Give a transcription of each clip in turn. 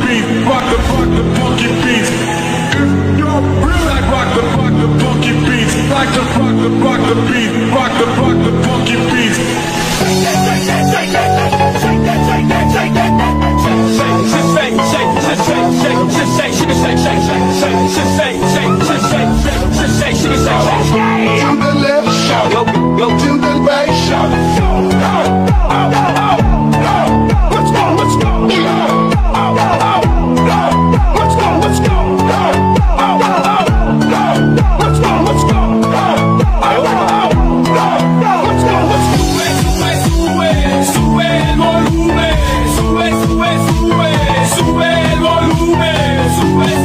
beat, rock the funky beats. If you're real, like rock the funky beats, like to rock the beat, rock the funky beats. To the left, shout, go to the right, shout. Let's go, let's go. Let's go, let's go. Let's go, let's go. Sube el volumen, sube el volumen, sube el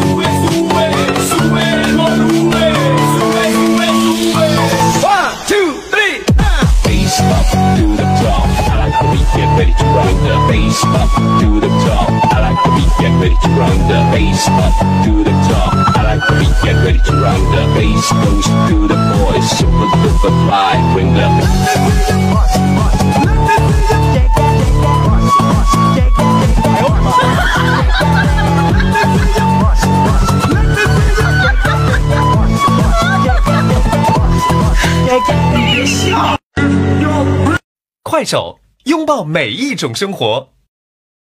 volumen, sube. 1, 2, 3, bass up to the top. I like the beat, get ready to run the bass up to the top. I like the beat, get ready to run the bass up to the top. I like the beat, get ready to run the bass goes to the boys, super duper fly, bring the 快手，拥抱每一种生活。